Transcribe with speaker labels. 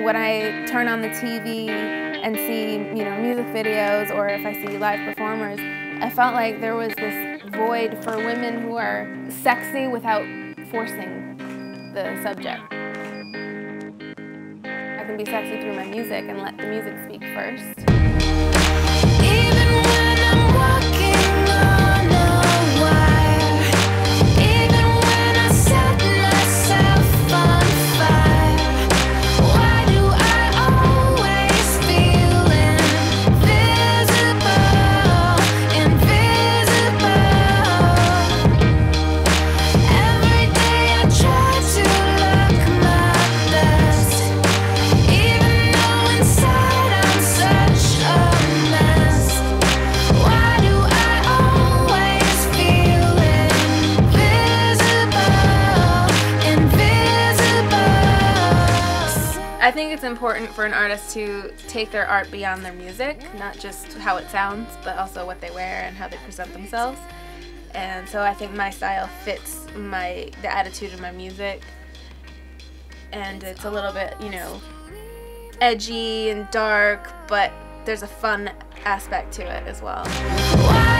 Speaker 1: when I turn on the TV and see, music videos, or if I see live performers, I felt like there was this void for women who are sexy without forcing the subject. I can be sexy through my music and let the music speak first. Even when I'm walking on a wire, even when I set myself on fire, why do I always feel invisible, invisible? Every day I try to look my best, even though inside I'm such a mess. Why do I always feel invisible, invisible? I think it's important for an artist to take their art beyond their music, not just how it sounds, but also what they wear and how they present themselves. And so I think my style fits the attitude of my music, and it's a little bit, edgy and dark, but there's a fun aspect to it as well.